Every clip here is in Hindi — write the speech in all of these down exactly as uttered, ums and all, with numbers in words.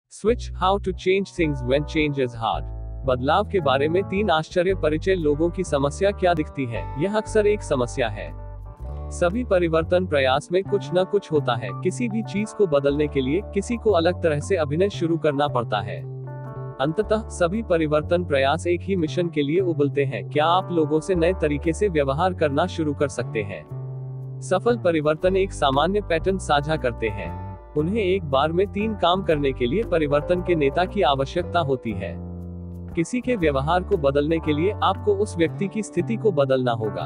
Switch, how to change things when change is hard. बदलाव के बारे में तीन आश्चर्य परिचय। लोगों की समस्या क्या दिखती है? यह अक्सर एक समस्या है। सभी परिवर्तन प्रयास में कुछ न कुछ होता है। किसी भी चीज को बदलने के लिए किसी को अलग तरह से अभिनय शुरू करना पड़ता है। अंततः सभी परिवर्तन प्रयास एक ही मिशन के लिए उबलते हैं। क्या आप लोगों से नए तरीके से व्यवहार करना शुरू कर सकते हैं? सफल परिवर्तन एक सामान्य पैटर्न साझा करते हैं। उन्हें एक बार में तीन काम करने के लिए परिवर्तन के नेता की आवश्यकता होती है। किसी के व्यवहार को बदलने के लिए आपको उस व्यक्ति की स्थिति को बदलना होगा।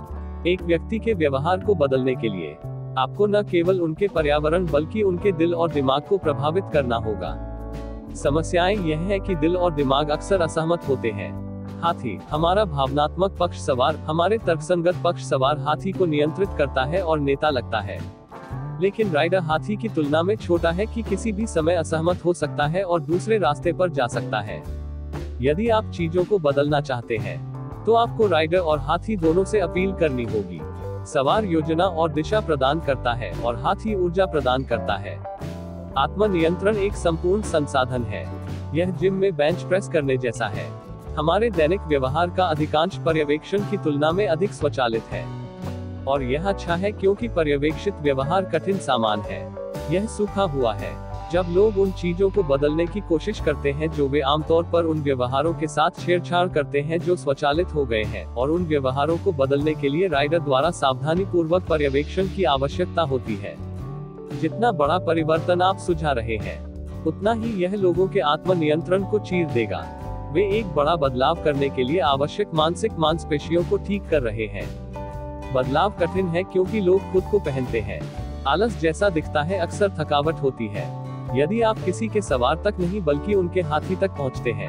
एक व्यक्ति के व्यवहार को बदलने के लिए आपको न केवल उनके पर्यावरण बल्कि उनके दिल और दिमाग को प्रभावित करना होगा। समस्याएं यह है कि दिल और दिमाग अक्सर असहमत होते हैं। हाथी, हमारा भावनात्मक पक्ष सवार, हमारे तर्कसंगत पक्ष सवार हाथी को नियंत्रित करता है और नेता लगता है। लेकिन राइडर हाथी की तुलना में छोटा है कि किसी भी समय असहमत हो सकता है और दूसरे रास्ते पर जा सकता है। यदि आप चीजों को बदलना चाहते हैं तो आपको राइडर और हाथी दोनों से अपील करनी होगी। सवार योजना और दिशा प्रदान करता है और हाथी ऊर्जा प्रदान करता है। आत्मनियंत्रण एक संपूर्ण संसाधन है। यह जिम में बेंच प्रेस करने जैसा है। हमारे दैनिक व्यवहार का अधिकांश पर्यवेक्षण की तुलना में अधिक स्वचालित है। और यह अच्छा है क्योंकि पर्यवेक्षित व्यवहार कठिन सामान है। यह सूखा हुआ है। जब लोग उन चीजों को बदलने की कोशिश करते हैं जो वे आमतौर पर उन व्यवहारों के साथ छेड़छाड़ करते हैं जो स्वचालित हो गए हैं, और उन व्यवहारों को बदलने के लिए राइडर द्वारा सावधानीपूर्वक पर्यवेक्षण की आवश्यकता होती है। जितना बड़ा परिवर्तन आप सुझा रहे हैं, उतना ही यह लोगों के आत्मनियंत्रण को चीर देगा। वे एक बड़ा बदलाव करने के लिए आवश्यक मानसिक मांसपेशियों को ठीक कर रहे हैं। बदलाव कठिन है क्योंकि लोग खुद को पहनते हैं। आलस जैसा दिखता है, अक्सर थकावट होती है। यदि आप किसी के सवार तक नहीं बल्कि उनके हाथी तक पहुंचते हैं,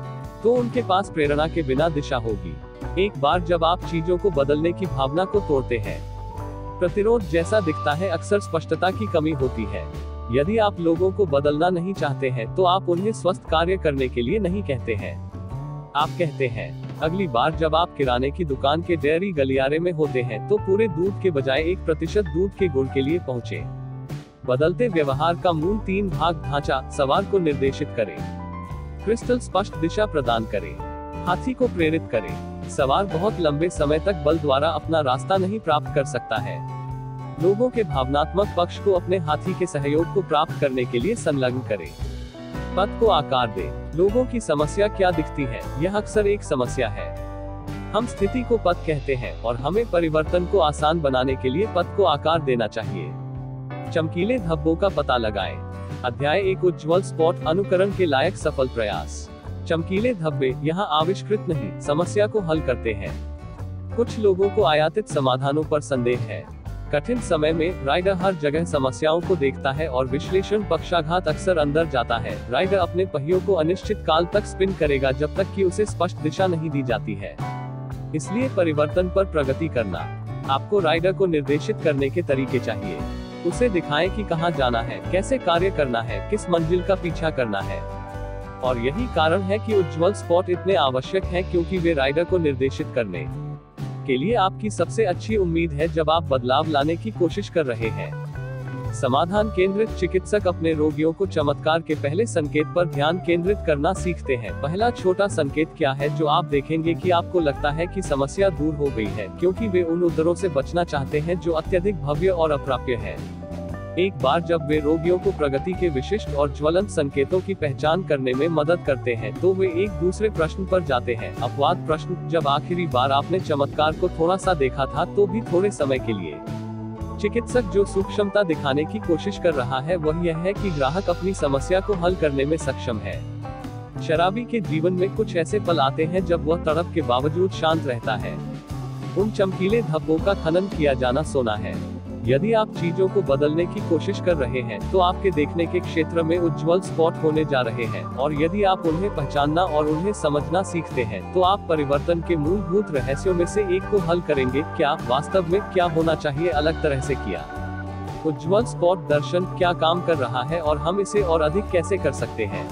तो उनके पास प्रेरणा के बिना दिशा होगी। एक बार जब आप चीजों को बदलने की भावना को तोड़ते हैं, प्रतिरोध जैसा दिखता है, अक्सर स्पष्टता की कमी होती है। यदि आप लोगों को बदलना नहीं चाहते हैं तो आप उन्हें स्वस्थ कार्य करने के लिए नहीं कहते हैं। आप कहते हैं, अगली बार जब आप किराने की दुकान के डेयरी गलियारे में होते हैं तो पूरे दूध के बजाय एक प्रतिशत दूध के गुण के लिए पहुंचे। बदलते व्यवहार का मूल तीन भाग ढांचा, सवार को निर्देशित करें, क्रिस्टल स्पष्ट दिशा प्रदान करें, हाथी को प्रेरित करें। सवार बहुत लंबे समय तक बल द्वारा अपना रास्ता नहीं प्राप्त कर सकता है। लोगों के भावनात्मक पक्ष को अपने हाथी के सहयोग को प्राप्त करने के लिए संलग्न करें। पथ को आकार दें। लोगों की समस्या क्या दिखती है? यह अक्सर एक समस्या है। हम स्थिति को पथ कहते हैं और हमें परिवर्तन को आसान बनाने के लिए पथ को आकार देना चाहिए। चमकीले धब्बों का पता लगाएं। अध्याय एक, उज्ज्वल स्पॉट, अनुकरण के लायक सफल प्रयास। चमकीले धब्बे यहाँ आविष्कृत नहीं, समस्या को हल करते हैं। कुछ लोगों को आयातित समाधानों पर संदेह है। कठिन समय में राइडर हर जगह समस्याओं को देखता है और विश्लेषण पक्षाघात अक्सर अंदर जाता है। राइडर अपने पहियों को अनिश्चित काल तक स्पिन करेगा जब तक कि उसे स्पष्ट दिशा नहीं दी जाती है। इसलिए परिवर्तन पर प्रगति करना, आपको राइडर को निर्देशित करने के तरीके चाहिए। उसे दिखाएं कि कहां जाना है, कैसे कार्य करना है, किस मंजिल का पीछा करना है। और यही कारण है कि उज्ज्वल स्पॉट इतने आवश्यक हैं, क्योंकि वे राइडर को निर्देशित करने के लिए आपकी सबसे अच्छी उम्मीद है जब आप बदलाव लाने की कोशिश कर रहे हैं। समाधान केंद्रित चिकित्सक अपने रोगियों को चमत्कार के पहले संकेत पर ध्यान केंद्रित करना सीखते हैं। पहला छोटा संकेत क्या है जो आप देखेंगे कि आपको लगता है कि समस्या दूर हो गई है, क्योंकि वे उन उदरों से बचना चाहते हैं जो अत्यधिक भव्य और अप्राप्य है। एक बार जब वे रोगियों को प्रगति के विशिष्ट और ज्वलंत संकेतों की पहचान करने में मदद करते हैं तो वे एक दूसरे प्रश्न पर जाते हैं। अपवाद प्रश्न, जब आखिरी बार आपने चमत्कार को थोड़ा सा देखा था तो भी थोड़े समय के लिए। चिकित्सक जो सूक्ष्मता दिखाने की कोशिश कर रहा है वह यह है कि ग्राहक अपनी समस्या को हल करने में सक्षम है। शराबी के जीवन में कुछ ऐसे पल आते हैं जब वह तड़प के बावजूद शांत रहता है। उन चमकीले धब्बों का खनन किया जाना सोना है। यदि आप चीजों को बदलने की कोशिश कर रहे हैं तो आपके देखने के क्षेत्र में उज्ज्वल स्पॉट होने जा रहे हैं, और यदि आप उन्हें पहचानना और उन्हें समझना सीखते हैं तो आप परिवर्तन के मूलभूत रहस्यों में से एक को हल करेंगे। क्या वास्तव में क्या होना चाहिए अलग तरह से किया? उज्ज्वल स्पॉट दर्शन क्या काम कर रहा है और हम इसे और अधिक कैसे कर सकते हैं?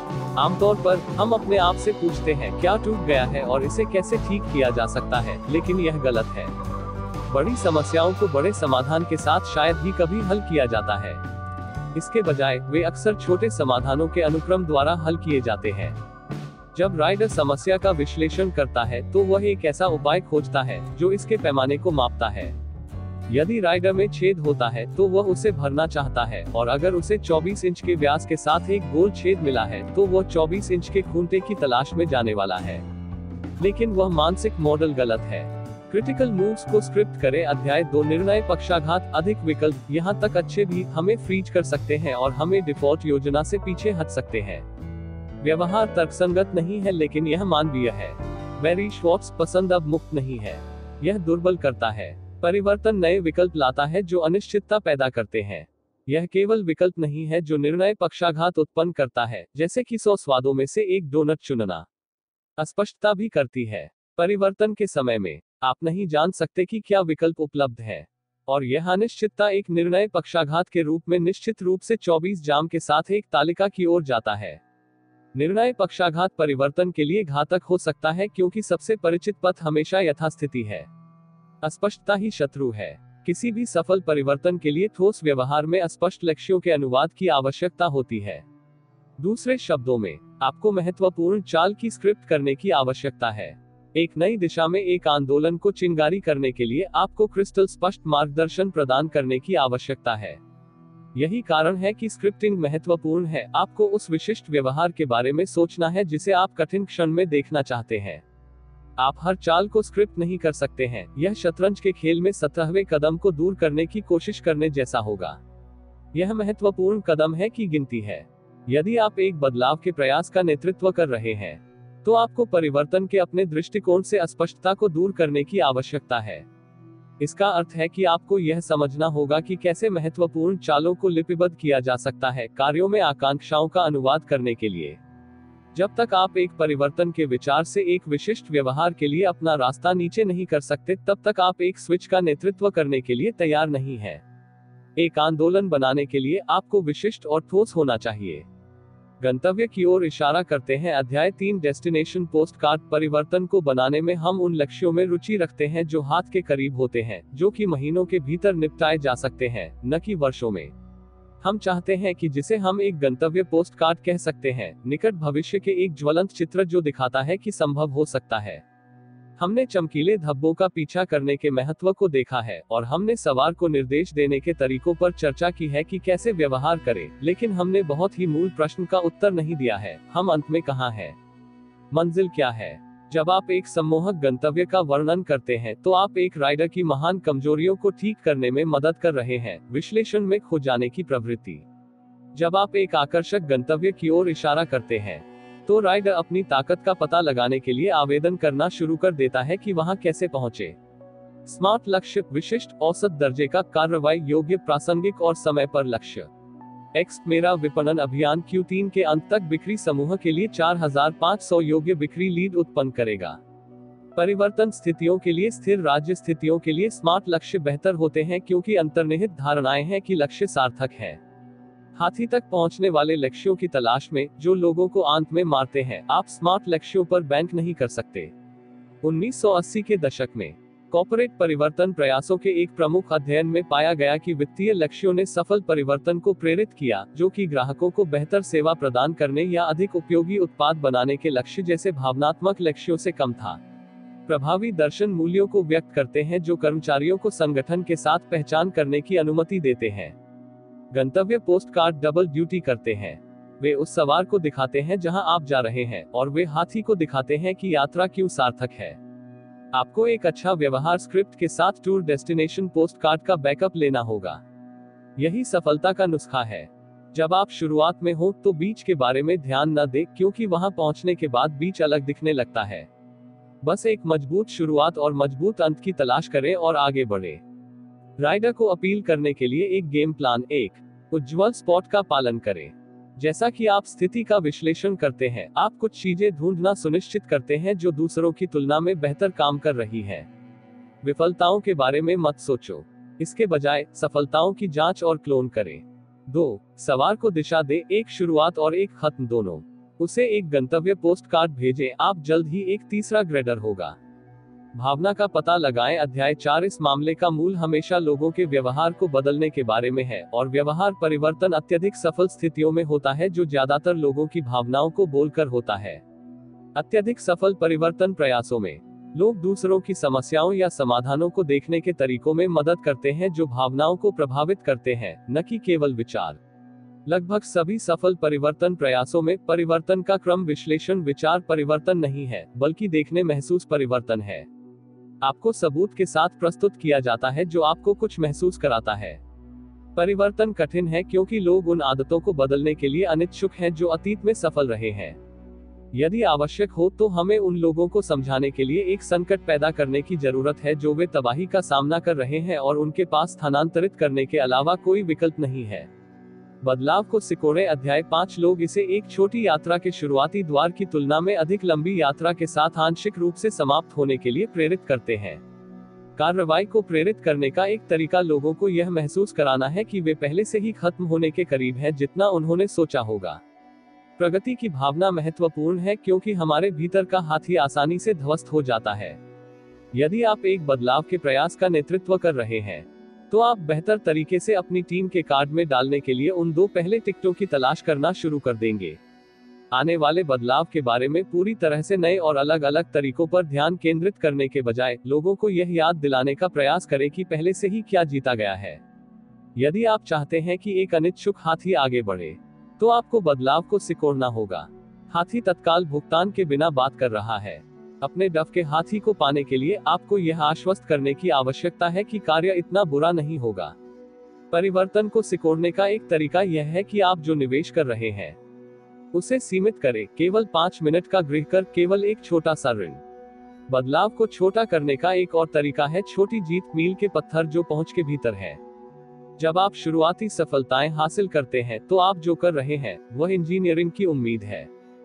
आमतौर पर हम अपने आप से पूछते हैं क्या टूट गया है और इसे कैसे ठीक किया जा सकता है, लेकिन यह गलत है। बड़ी समस्याओं को बड़े समाधान के साथ शायद ही कभी हल किया जाता है। इसके बजाय वे अक्सर छोटे समाधानों के अनुक्रम द्वारा हल किए जाते हैं। जब राइडर समस्या का विश्लेषण करता है तो वह एक ऐसा उपाय खोजता है जो इसके पैमाने को मापता है। यदि राइडर में छेद होता है तो वह उसे भरना चाहता है, और अगर उसे चौबीस इंच के व्यास के साथ एक गोल छेद मिला है तो वह चौबीस इंच के खूंटे की तलाश में जाने वाला है। लेकिन वह मानसिक मॉडल गलत है। क्रिटिकल मूव्स को स्क्रिप्ट करें। अध्याय दो निर्णय पक्षाघात। अधिक विकल्प, यहाँ तक अच्छे भी, हमें फ्रीज कर सकते हैं और हमें डिफॉल्ट योजना से पीछे हट सकते हैं। व्यवहार तर्कसंगत नहीं है लेकिन यह मानवीय है। Barry Schwartz. पसंद अब मुक्त नहीं है, यह दुर्बल करता है। परिवर्तन नए विकल्प लाता है जो अनिश्चितता पैदा करते हैं। यह केवल विकल्प नहीं है जो निर्णय पक्षाघात उत्पन्न करता है, जैसे कि सौ स्वादों में से एक डोनट चुनना। अस्पष्टता भी करती है। परिवर्तन के समय में आप नहीं जान सकते कि क्या विकल्प उपलब्ध है, और यह अनिश्चितता एक निर्णय पक्षाघात के रूप में निश्चित रूप से चौबीस जाम के साथ एक तालिका की ओर जाता है। निर्णय पक्षाघात परिवर्तन के लिए घातक हो सकता है क्योंकि सबसे परिचित पथ हमेशा यथास्थिति है। अस्पष्टता ही शत्रु है। किसी भी सफल परिवर्तन के लिए ठोस व्यवहार में अस्पष्ट लक्ष्यों के अनुवाद की आवश्यकता होती है। दूसरे शब्दों में, आपको महत्वपूर्ण चाल की स्क्रिप्ट करने की आवश्यकता है। एक नई दिशा में एक आंदोलन को चिंगारी करने के लिए आपको क्रिस्टल स्पष्ट मार्गदर्शन प्रदान करने की आवश्यकता है। यही कारण है कि स्क्रिप्टिंग महत्वपूर्ण है। आपको उस विशिष्ट व्यवहार के बारे में सोचना है जिसे आप कठिन क्षण में देखना चाहते हैं। आप हर चाल को स्क्रिप्ट नहीं कर सकते हैं। यह शतरंज के खेल में सत्रहवें कदम को दूर करने की कोशिश करने जैसा होगा। यह महत्वपूर्ण कदम है कि गिनती है। यदि आप एक बदलाव के प्रयास का नेतृत्व कर रहे हैं तो आपको परिवर्तन के अपने दृष्टिकोण से अस्पष्टता को दूर करने की आवश्यकता है। इसका अर्थ है कि आपको यह समझना होगा कि कैसे महत्वपूर्ण चालों को लिपिबद्ध किया जा सकता है कार्यों में आकांक्षाओं का अनुवाद करने के लिए। जब तक आप एक परिवर्तन के विचार से एक विशिष्ट व्यवहार के लिए अपना रास्ता नीचे नहीं कर सकते, तब तक आप एक स्विच का नेतृत्व करने के लिए तैयार नहीं हैं। एक आंदोलन बनाने के लिए आपको विशिष्ट और ठोस होना चाहिए। गंतव्य की ओर इशारा करते हैं। अध्याय तीन डेस्टिनेशन पोस्ट कार्ड। परिवर्तन को बनाने में हम उन लक्ष्यों में रुचि रखते हैं जो हाथ के करीब होते हैं, जो कि महीनों के भीतर निपटाए जा सकते हैं, न कि वर्षों में। हम चाहते हैं कि जिसे हम एक गंतव्य पोस्ट कार्ड कह सकते हैं, निकट भविष्य के एक ज्वलंत चित्र जो दिखाता है कि संभव हो सकता है। हमने चमकीले धब्बों का पीछा करने के महत्व को देखा है, और हमने सवार को निर्देश देने के तरीकों पर चर्चा की है कि कैसे व्यवहार करें, लेकिन हमने बहुत ही मूल प्रश्न का उत्तर नहीं दिया है, हम अंत में कहाँ हैं? मंजिल क्या है? जब आप एक सम्मोहक गंतव्य का वर्णन करते हैं तो आप एक राइडर की महान कमजोरियों को ठीक करने में मदद कर रहे हैं, विश्लेषण में खो जाने की प्रवृत्ति। जब आप एक आकर्षक गंतव्य की ओर इशारा करते हैं तो राइडर अपनी ताकत का पता लगाने के लिए आवेदन करना शुरू कर देता है कि वहां कैसे पहुंचे। स्मार्ट लक्ष्य, विशिष्ट, औसत दर्जे का, कार्रवाई योग्य, प्रासंगिक और समय पर लक्ष्य। एक्स मेरा विपणन अभियान क्यू तीन के अंत तक बिक्री समूह के लिए चार हज़ार पाँच सौ योग्य बिक्री लीड उत्पन्न करेगा। परिवर्तन स्थितियों के लिए स्थिर राज्य स्थितियों के लिए स्मार्ट लक्ष्य बेहतर होते हैं क्योंकि अंतर्निहित धारणाएं हैं कि लक्ष्य सार्थक है। हाथी तक पहुंचने वाले लक्ष्यों की तलाश में जो लोगों को अंत में मारते हैं, आप स्मार्ट लक्ष्यों पर बैंक नहीं कर सकते। उन्नीस सौ अस्सी के दशक में कॉर्पोरेट परिवर्तन प्रयासों के एक प्रमुख अध्ययन में पाया गया कि वित्तीय लक्ष्यों ने सफल परिवर्तन को प्रेरित किया, जो कि ग्राहकों को बेहतर सेवा प्रदान करने या अधिक उपयोगी उत्पाद बनाने के लक्ष्य जैसे भावनात्मक लक्ष्यों से कम था। प्रभावी दर्शन मूल्यों को व्यक्त करते हैं जो कर्मचारियों को संगठन के साथ पहचान करने की अनुमति देते हैं। गंतव्य पोस्ट कार्ड डबल ड्यूटी करते हैं। वे उस सवार को दिखाते हैं जहां आप जा रहे हैं, और वे हाथी को दिखाते हैं कि यात्रा क्यों सार्थक है। आपको एक अच्छा व्यवहार स्क्रिप्ट के साथ टूर डेस्टिनेशन पोस्ट कार्ड का बैकअप लेना होगा। यही सफलता का नुस्खा है। जब आप शुरुआत में हो तो बीच के बारे में ध्यान न दें, क्योंकि वहां पहुंचने के बाद बीच अलग दिखने लगता है। बस एक मजबूत शुरुआत और मजबूत अंत की तलाश करें और आगे बढ़े। राइडर को अपील करने के लिए एक गेम प्लान। एक उज्ज्वल स्पॉट का पालन करें। जैसा कि आप स्थिति का विश्लेषण करते हैं, आप कुछ चीजें ढूंढना सुनिश्चित करते हैं जो दूसरों की तुलना में बेहतर काम कर रही हैं। विफलताओं के बारे में मत सोचो, इसके बजाय सफलताओं की जांच और क्लोन करें। दो सवार को दिशा दे, एक शुरुआत और एक खत्म दोनों। उसे एक गंतव्य पोस्ट कार्ड भेजें, आप जल्द ही एक तीसरा ग्रेडर होगा। भावना का पता लगाएं। अध्याय चार। इस मामले का मूल हमेशा लोगों के व्यवहार को बदलने के बारे में है, और व्यवहार परिवर्तन अत्यधिक सफल स्थितियों में होता है जो ज्यादातर लोगों की भावनाओं को बोलकर होता है। अत्यधिक सफल परिवर्तन प्रयासों में लोग दूसरों की समस्याओं या समाधानों को देखने के तरीकों में मदद करते हैं जो भावनाओं को प्रभावित करते हैं, न कि केवल विचार। लगभग सभी सफल परिवर्तन प्रयासों में परिवर्तन का क्रम विश्लेषण विचार परिवर्तन नहीं है, बल्कि देखने महसूस परिवर्तन है। आपको सबूत के साथ प्रस्तुत किया जाता है जो आपको कुछ महसूस कराता है। परिवर्तन कठिन है क्योंकि लोग उन आदतों को बदलने के लिए अनिच्छुक हैं जो अतीत में सफल रहे हैं। यदि आवश्यक हो तो हमें उन लोगों को समझाने के लिए एक संकट पैदा करने की जरूरत है जो वे तबाही का सामना कर रहे हैं और उनके पास स्थानांतरित करने के अलावा कोई विकल्प नहीं है। बदलाव को सिकोड़ें। अध्याय पाँच। लोग इसे एक छोटी यात्रा के शुरुआती द्वार की तुलना में अधिक लंबी यात्रा के साथ आंशिक रूप से समाप्त होने के लिए प्रेरित करते हैं। कार्रवाई को प्रेरित करने का एक तरीका लोगों को यह महसूस कराना है कि वे पहले से ही खत्म होने के करीब हैं जितना उन्होंने सोचा होगा। प्रगति की भावना महत्वपूर्ण है क्योंकि हमारे भीतर का हाथी आसानी से ध्वस्त हो जाता है। यदि आप एक बदलाव के प्रयास का नेतृत्व कर रहे हैं, तो आप बेहतर तरीके से अपनी टीम के कार्ड में डालने के लिए उन दो पहले टिकटों की तलाश करना शुरू कर देंगे। आने वाले बदलाव के बारे में पूरी तरह से नए और अलग अलग तरीकों पर ध्यान केंद्रित करने के बजाय लोगों को यह याद दिलाने का प्रयास करें कि पहले से ही क्या जीता गया है। यदि आप चाहते हैं कि एक अनिच्छुक हाथी आगे बढ़े, तो आपको बदलाव को सिकोड़ना होगा। हाथी तत्काल भुगतान के बिना बात कर रहा है। अपने डफ के हाथी को पाने के लिए आपको यह आश्वस्त करने की आवश्यकता है कि कार्य इतना बुरा नहीं होगा। परिवर्तन को सिकोड़ने का एक तरीका यह है कि आप जो निवेश कर रहे हैं उसे सीमित करें। केवल पाँच मिनट का गृह कर केवल एक छोटा सा ऋण। बदलाव को छोटा करने का एक और तरीका है छोटी जीत, मील के पत्थर जो पहुंच के भीतर है। जब आप शुरुआती सफलताएं हासिल करते हैं तो आप जो कर रहे हैं वह इंजीनियरिंग की उम्मीद है।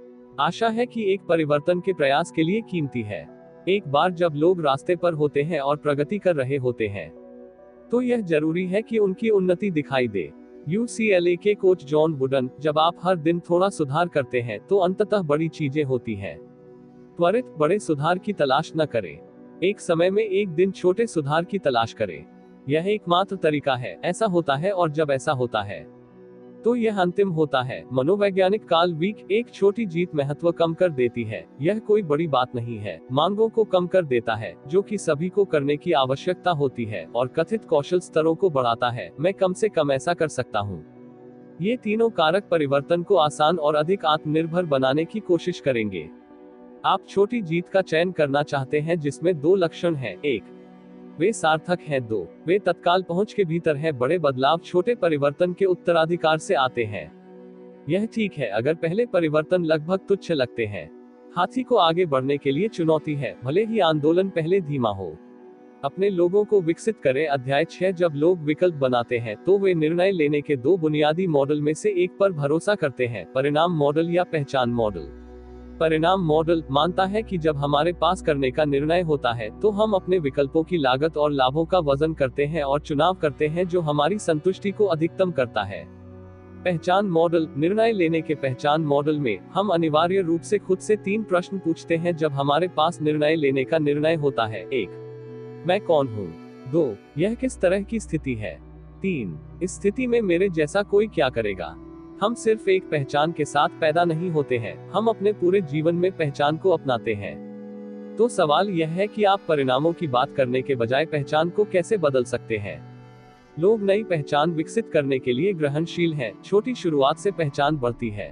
आशा है कि एक परिवर्तन के प्रयास के लिए कीमती है। एक बार जब लोग रास्ते पर होते हैं और प्रगति कर रहे होते हैं, तो यह जरूरी है कि उनकी उन्नति दिखाई दे। यू सी एल ए के कोच जॉन वुडन, जब आप हर दिन थोड़ा सुधार करते हैं तो अंततः बड़ी चीजें होती हैं। त्वरित बड़े सुधार की तलाश न करें। एक समय में एक दिन छोटे सुधार की तलाश करें। यह एकमात्र तरीका है। ऐसा होता है और जब ऐसा होता है तो यह अंतिम होता है। मनोवैज्ञानिक कार्ल वीक, एक छोटी जीत महत्व कम कर देती है। यह कोई बड़ी बात नहीं है। मांगों को कम कर देता है, जो कि सभी को करने की आवश्यकता होती है, और कथित कौशल स्तरों को बढ़ाता है। मैं कम से कम ऐसा कर सकता हूँ। ये तीनों कारक परिवर्तन को आसान और अधिक आत्मनिर्भर बनाने की कोशिश करेंगे। आप छोटी जीत का चयन करना चाहते हैं जिसमें दो लक्षण हैं। एक, वे सार्थक हैं। दो, वे तत्काल पहुंच के भीतर हैं। बड़े बदलाव छोटे परिवर्तन के उत्तराधिकार से आते हैं। यह ठीक है अगर पहले परिवर्तन लगभग तुच्छ लगते हैं। हाथी को आगे बढ़ने के लिए चुनौती है, भले ही आंदोलन पहले धीमा हो। अपने लोगों को विकसित करें। अध्याय छह। जब लोग विकल्प बनाते हैं तो वे निर्णय लेने के दो बुनियादी मॉडल में से एक पर भरोसा करते हैं, परिणाम मॉडल या पहचान मॉडल। परिणाम मॉडल मानता है कि जब हमारे पास करने का निर्णय होता है तो हम अपने विकल्पों की लागत और लाभों का वजन करते हैं और चुनाव करते हैं जो हमारी संतुष्टि को अधिकतम करता है। पहचान मॉडल, निर्णय लेने के पहचान मॉडल में हम अनिवार्य रूप से खुद से तीन प्रश्न पूछते हैं जब हमारे पास निर्णय लेने का निर्णय होता है। एक, मैं कौन हूँ? दो, यह किस तरह की स्थिति है? तीन, इस स्थिति में मेरे जैसा कोई क्या करेगा? हम सिर्फ एक पहचान के साथ पैदा नहीं होते हैं, हम अपने पूरे जीवन में पहचान को अपनाते हैं। तो सवाल यह है कि आप परिणामों की बात करने के बजाय पहचान को कैसे बदल सकते हैं। लोग नई पहचान विकसित करने के लिए ग्रहणशील हैं। छोटी शुरुआत से पहचान बढ़ती है।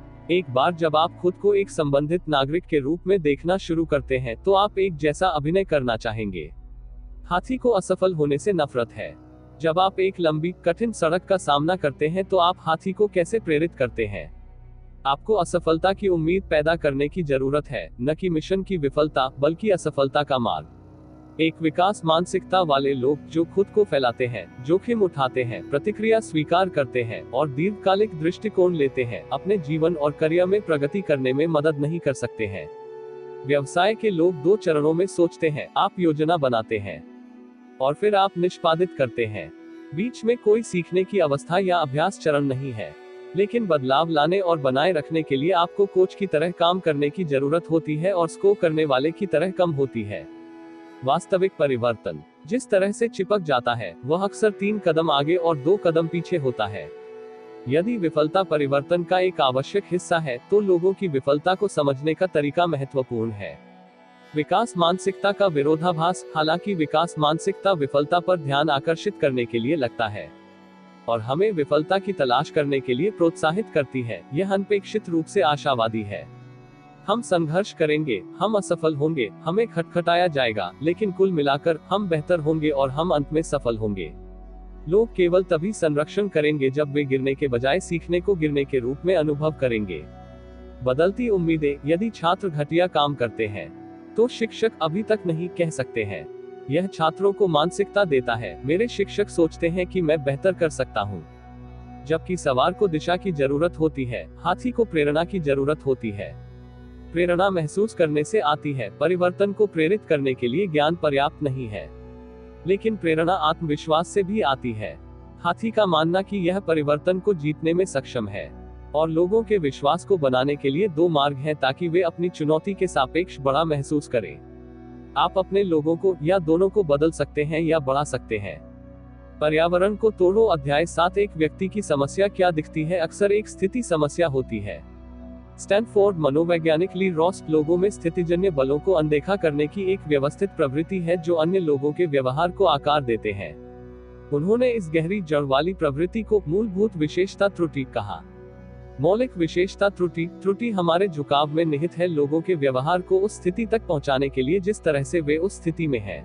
एक बार जब आप खुद को एक संबंधित नागरिक के रूप में देखना शुरू करते हैं तो आप एक जैसा अभिनय करना चाहेंगे। हाथी को असफल होने से नफरत है। जब आप एक लंबी, कठिन सड़क का सामना करते हैं तो आप हाथी को कैसे प्रेरित करते हैं? आपको असफलता की उम्मीद पैदा करने की जरूरत है, न कि मिशन की विफलता, बल्कि असफलता का मार्ग। एक विकास मानसिकता वाले लोग जो खुद को फैलाते हैं, जोखिम उठाते हैं, प्रतिक्रिया स्वीकार करते हैं और दीर्घकालिक दृष्टिकोण लेते हैं, अपने जीवन और करियर में प्रगति करने में मदद नहीं कर सकते हैं। व्यवसाय के लोग दो चरणों में सोचते हैं। आप योजना बनाते हैं और फिर आप निष्पादित करते हैं। बीच में कोई सीखने की अवस्था या अभ्यास चरण नहीं है। लेकिन बदलाव लाने और बनाए रखने के लिए आपको कोच की तरह काम करने की जरूरत होती है और स्कोर करने वाले की तरह कम होती है। वास्तविक परिवर्तन जिस तरह से चिपक जाता है वह अक्सर तीन कदम आगे और दो कदम पीछे होता है। यदि विफलता परिवर्तन का एक आवश्यक हिस्सा है तो लोगों की विफलता को समझने का तरीका महत्वपूर्ण है। विकास मानसिकता का विरोधाभास। हालांकि विकास मानसिकता विफलता पर ध्यान आकर्षित करने के लिए लगता है और हमें विफलता की तलाश करने के लिए प्रोत्साहित करती है, यह अनपेक्षित रूप से आशावादी है। हम संघर्ष करेंगे, हम असफल होंगे, हमें खटखटाया जाएगा, लेकिन कुल मिलाकर हम बेहतर होंगे और हम अंत में सफल होंगे। लोग केवल तभी संरक्षण करेंगे जब वे गिरने के बजाय सीखने को गिरने के रूप में अनुभव करेंगे। बदलती उम्मीदें। यदि छात्र घटिया काम करते हैं तो शिक्षक अभी तक नहीं कह सकते हैं। यह छात्रों को मानसिकता देता है, मेरे शिक्षक सोचते हैं कि मैं बेहतर कर सकता हूं। जबकि सवार को दिशा की जरूरत होती है, हाथी को प्रेरणा की जरूरत होती है। प्रेरणा महसूस करने से आती है, परिवर्तन को प्रेरित करने के लिए ज्ञान पर्याप्त नहीं है। लेकिन प्रेरणा आत्मविश्वास से भी आती है। हाथी का मानना कि यह परिवर्तन को जीतने में सक्षम है और लोगों के विश्वास को बनाने के लिए दो मार्ग हैं ताकि वे अपनी चुनौती के सापेक्ष बड़ा महसूस करें। आप अपने लोगों को या दोनों को बदल सकते हैं या बढ़ा सकते हैं। पर्यावरण को तोड़ो। अध्याय सात। एक व्यक्ति की समस्या क्या दिखती है अक्सर एक स्थिति समस्या होती है। स्टैनफोर्ड मनोवैज्ञानिक ली रॉस्ट लोगों में स्थितिजन्य बलों को अनदेखा करने की एक व्यवस्थित प्रवृत्ति है जो अन्य लोगों के व्यवहार को आकार देते हैं। उन्होंने इस गहरी जड़ वाली प्रवृत्ति को मूलभूत विशेषता त्रुटि कहा। मौलिक विशेषता त्रुटि त्रुटि हमारे झुकाव में निहित है, लोगों के व्यवहार को उस स्थिति तक पहुंचाने के लिए जिस तरह से वे उस स्थिति में हैं।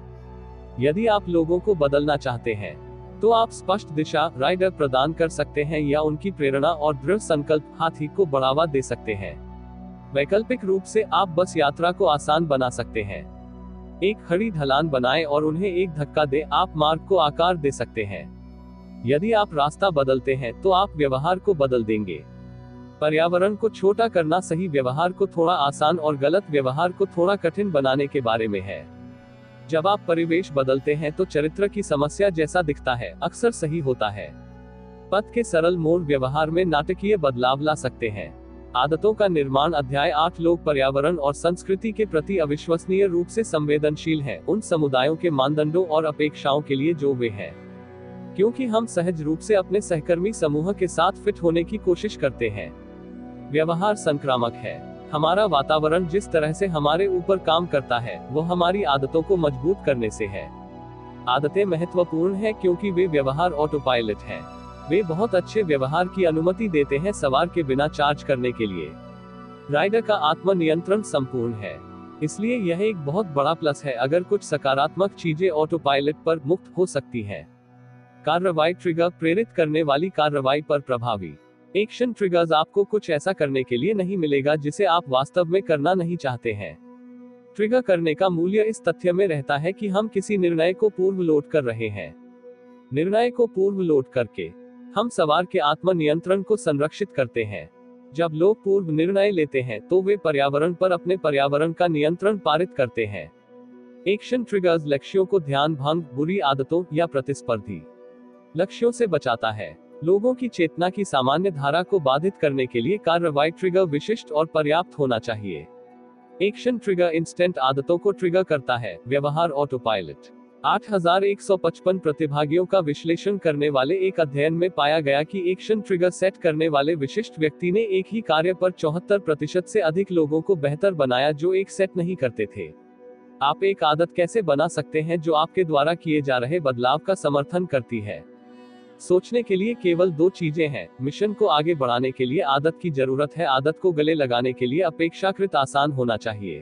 यदि आप लोगों को बदलना चाहते हैं तो आप स्पष्ट दिशा राइडर प्रदान कर सकते हैं या उनकी प्रेरणा और दृढ़ संकल्प हाथी को बढ़ावा दे सकते हैं। वैकल्पिक रूप से आप बस यात्रा को आसान बना सकते हैं। एक खड़ी ढलान बनाएं और उन्हें एक धक्का दे, आप मार्ग को आकार दे सकते हैं। यदि आप रास्ता बदलते हैं तो आप व्यवहार को बदल देंगे। पर्यावरण को छोटा करना सही व्यवहार को थोड़ा आसान और गलत व्यवहार को थोड़ा कठिन बनाने के बारे में है। जब आप परिवेश बदलते हैं तो चरित्र की समस्या जैसा दिखता है अक्सर सही होता है। पथ के सरल मोड़ व्यवहार में नाटकीय बदलाव ला सकते हैं। आदतों का निर्माण। अध्याय आठ। लोग पर्यावरण और संस्कृति के प्रति अविश्वसनीय रूप से संवेदनशील हैं, उन समुदायों के मानदंडों और अपेक्षाओं के लिए जो वे हैं, क्योंकि हम सहज रूप से अपने सहकर्मी समूह के साथ फिट होने की कोशिश करते हैं। व्यवहार संक्रामक है। हमारा वातावरण जिस तरह से हमारे ऊपर काम करता है वो हमारी आदतों को मजबूत करने से है। आदतें महत्वपूर्ण हैं क्योंकि वे व्यवहार ऑटो पायलट हैं। वे बहुत अच्छे व्यवहार की अनुमति देते हैं सवार के बिना चार्ज करने के लिए। राइडर का आत्म नियंत्रण संपूर्ण है, इसलिए यह एक बहुत बड़ा प्लस है अगर कुछ सकारात्मक चीजें ऑटो पायलट पर मुक्त हो सकती हैं। कार्रवाई ट्रिगर। प्रेरित करने वाली कार्रवाई पर प्रभावी एक्शन ट्रिगर्स आपको कुछ ऐसा करने के लिए नहीं मिलेगा जिसे आप वास्तव में करना नहीं चाहते हैं। ट्रिगर करने का मूल्य इस तथ्य में रहता है कि हम किसी निर्णय को पूर्व लोड कर रहे हैं। निर्णय को पूर्व लोड करके हम सवार के आत्म नियंत्रण को संरक्षित करते हैं। जब लोग पूर्व निर्णय लेते हैं तो वे पर्यावरण पर अपने पर्यावरण का नियंत्रण पारित करते हैं। एक्शन ट्रिगर्स लक्ष्यों को ध्यान भंग, बुरी आदतों या प्रतिस्पर्धी लक्ष्यों से बचाता है। लोगों की चेतना की सामान्य धारा को बाधित करने के लिए कार्रवाई ट्रिगर विशिष्ट और पर्याप्त होना चाहिए। एक्शन ट्रिगर इंस्टेंट आदतों को ट्रिगर करता है। व्यवहार ऑटो पायलट। आठ हज़ार एक सौ पचपन प्रतिभागियों का विश्लेषण करने वाले एक अध्ययन में पाया गया कि एक्शन ट्रिगर सेट करने वाले विशिष्ट व्यक्ति ने एक ही कार्य पर चौहत्तर प्रतिशत से अधिक लोगों को बेहतर बनाया जो एक सेट नहीं करते थे। आप एक आदत कैसे बना सकते हैं जो आपके द्वारा किए जा रहे बदलाव का समर्थन करती है? सोचने के लिए केवल दो चीजें हैं। मिशन को आगे बढ़ाने के लिए आदत की जरूरत है। आदत को गले लगाने के लिए अपेक्षाकृत आसान होना चाहिए।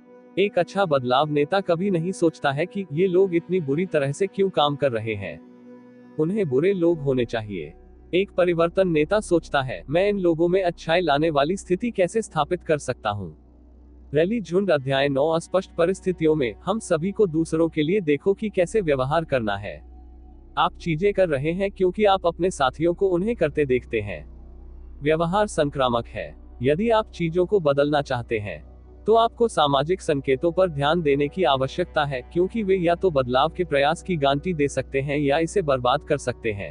एक अच्छा बदलाव नेता कभी नहीं सोचता है कि ये लोग इतनी बुरी तरह से क्यों काम कर रहे हैं, उन्हें बुरे लोग होने चाहिए। एक परिवर्तन नेता सोचता है, मैं इन लोगों में अच्छाई लाने वाली स्थिति कैसे स्थापित कर सकता हूँ। रैली झुंड। अध्याय नौ। अस्पष्ट परिस्थितियों में हम सभी को दूसरों के लिए देखो कि कैसे व्यवहार करना है। आप चीजें कर रहे हैं क्योंकि आप अपने साथियों को उन्हें करते देखते हैं। व्यवहार संक्रामक है। यदि आप चीजों को बदलना चाहते हैं तो आपको सामाजिक संकेतों पर ध्यान देने की आवश्यकता है, क्योंकि वे या तो बदलाव के प्रयास की गारंटी दे सकते हैं या इसे बर्बाद कर सकते हैं।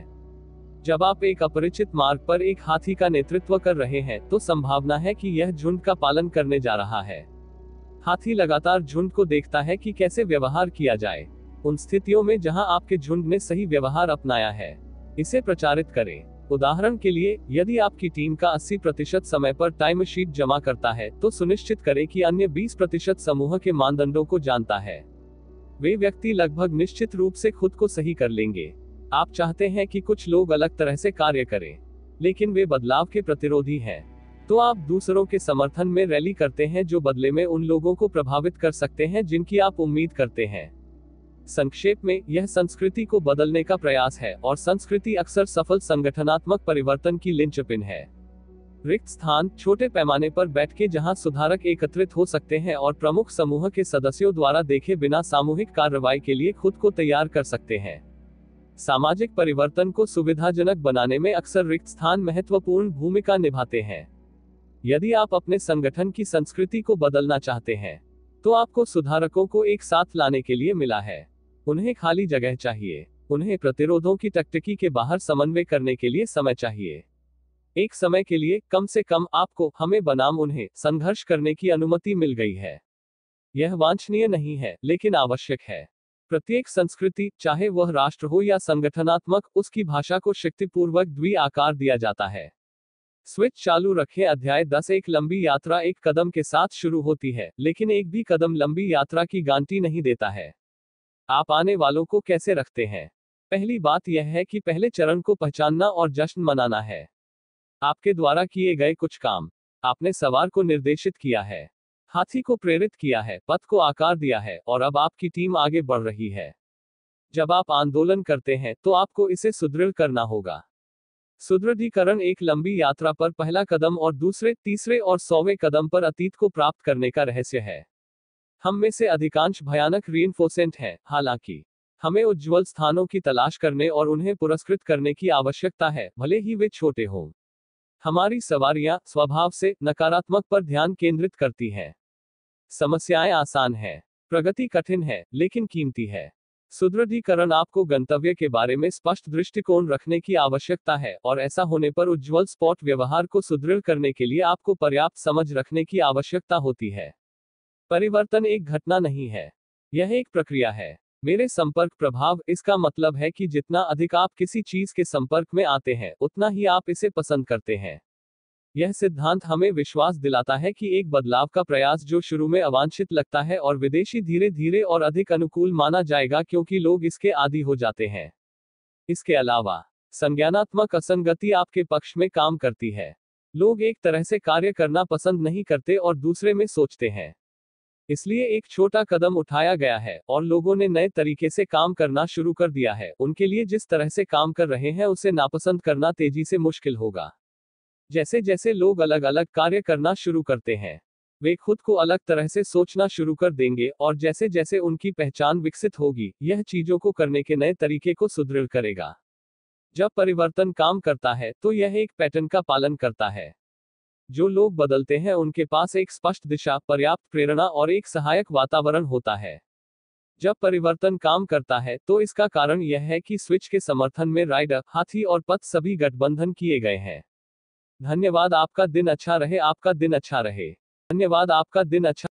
जब आप एक अपरिचित मार्ग पर एक हाथी का नेतृत्व कर रहे हैं तो संभावना है कि यह झुंड का पालन करने जा रहा है। हाथी लगातार झुंड को देखता है कि कैसे व्यवहार किया जाए। उन स्थितियों में जहां आपके झुंड ने सही व्यवहार अपनाया है, इसे प्रचारित करें। उदाहरण के लिए, यदि आपकी टीम का अस्सी प्रतिशत समय पर टाइम शीट जमा करता है, तो सुनिश्चित करें कि अन्य बीस प्रतिशत समूह के मानदंडों को जानता है। वे व्यक्ति लगभग निश्चित रूप से खुद को सही कर लेंगे। आप चाहते हैं कि कुछ लोग अलग तरह से कार्य करें, लेकिन वे बदलाव के प्रतिरोधी हैं। तो आप दूसरों के समर्थन में रैली करते हैं, जो बदले में उन लोगों को प्रभावित कर सकते हैं जिनकी आप उम्मीद करते हैं। संक्षेप में, यह संस्कृति को बदलने का प्रयास है, और संस्कृति अक्सर सफल संगठनात्मक परिवर्तन की लिंचपिन है। रिक्त स्थान, छोटे पैमाने पर बैठकें जहां सुधारक एकत्रित हो सकते हैं और प्रमुख समूह के सदस्यों द्वारा देखे बिना सामूहिक कार्रवाई के लिए खुद को तैयार कर सकते हैं। सामाजिक परिवर्तन को सुविधाजनक बनाने में अक्सर रिक्त स्थान महत्वपूर्ण भूमिका निभाते हैं। यदि आप अपने संगठन की संस्कृति को बदलना चाहते हैं, तो आपको सुधारकों को एक साथ लाने के लिए मिला है। उन्हें खाली जगह चाहिए। उन्हें प्रतिरोधों की टकटकी के बाहर समन्वय करने के लिए समय चाहिए। एक समय के लिए, कम से कम, आपको, हमें बनाम उन्हें, संघर्ष करने की अनुमति मिल गई है। यह वांछनीय नहीं है, लेकिन आवश्यक है। प्रत्येक संस्कृति, चाहे वह राष्ट्र हो या संगठनात्मक, उसकी भाषा को शक्तिपूर्वक द्वि आकार दिया जाता है। स्विच चालू रखें। अध्याय दस। एक लंबी यात्रा एक कदम के साथ शुरू होती है, लेकिन एक भी कदम लंबी यात्रा की गारंटी नहीं देता है। आप आने वालों को कैसे रखते हैं? पहली बात यह है कि पहले चरण को पहचानना और जश्न मनाना है। आपके द्वारा किए गए कुछ काम। आपने सवार को निर्देशित किया है, हाथी को प्रेरित किया है, पथ को आकार दिया है, और अब आपकी टीम आगे बढ़ रही है। जब आप आंदोलन करते हैं, तो आपको इसे सुदृढ़ करना होगा। सुदृढ़ीकरण एक लंबी यात्रा पर पहला कदम और दूसरे, तीसरे और सौवें कदम पर अतीत को प्राप्त करने का रहस्य है। हम में से अधिकांश भयानक रीइंफोर्सेंट हैं, हालांकि हमें उज्ज्वल स्थानों की तलाश करने और उन्हें पुरस्कृत करने की आवश्यकता है, भले ही वे छोटे हों। हमारी सवारियां स्वभाव से नकारात्मक पर ध्यान केंद्रित करती हैं। समस्याएं आसान हैं, प्रगति कठिन है, लेकिन कीमती है। सुदृढ़ीकरण आपको गंतव्य के बारे में स्पष्ट दृष्टिकोण रखने की आवश्यकता है, और ऐसा होने पर उज्ज्वल स्पॉट व्यवहार को सुदृढ़ करने के लिए आपको पर्याप्त समझ रखने की आवश्यकता होती है। परिवर्तन एक घटना नहीं है, यह एक प्रक्रिया है। मेरे संपर्क प्रभाव, इसका मतलब है कि जितना अधिक आप किसी चीज के संपर्क में आते हैं, उतना ही आप इसे पसंद करते हैं। यह सिद्धांत हमें विश्वास दिलाता है कि एक बदलाव का प्रयास जो शुरू में अवांछित लगता है और विदेशी धीरे धीरे और अधिक अनुकूल माना जाएगा, क्योंकि लोग इसके आदी हो जाते हैं। इसके अलावा, संज्ञानात्मक असंगति आपके पक्ष में काम करती है। लोग एक तरह से कार्य करना पसंद नहीं करते और दूसरे में सोचते हैं। इसलिए एक छोटा कदम उठाया गया है, और लोगों ने नए तरीके से काम करना शुरू कर दिया है। उनके लिए जिस तरह से काम कर रहे हैं उसे नापसंद करना तेजी से मुश्किल होगा। जैसे जैसे लोग अलग अलग कार्य करना शुरू करते हैं, वे खुद को अलग तरह से सोचना शुरू कर देंगे, और जैसे जैसे उनकी पहचान विकसित होगी, यह चीजों को करने के नए तरीके को सुदृढ़ करेगा। जब परिवर्तन काम करता है, तो यह एक पैटर्न का पालन करता है। जो लोग बदलते हैं उनके पास एक स्पष्ट दिशा, पर्याप्त प्रेरणा और एक सहायक वातावरण होता है। जब परिवर्तन काम करता है, तो इसका कारण यह है कि स्विच के समर्थन में राइडर, हाथी और पथ सभी गठबंधन किए गए हैं। धन्यवाद। आपका दिन अच्छा रहे। आपका दिन अच्छा रहे। धन्यवाद। आपका दिन अच्छा